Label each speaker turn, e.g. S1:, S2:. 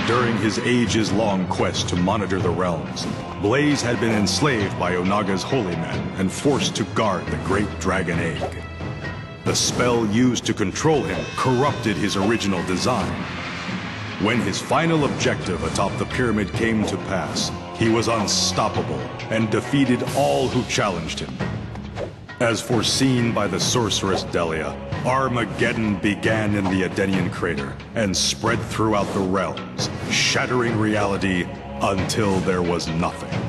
S1: During his ages-long quest to monitor the realms, Blaze had been enslaved by Onaga's holy men and forced to guard the Great Dragon Egg. The spell used to control him corrupted his original design. When his final objective atop the pyramid came to pass, he was unstoppable and defeated all who challenged him. As foreseen by the sorceress Delia, Armageddon began in the Edenian crater and spread throughout the realms, shattering reality until there was nothing.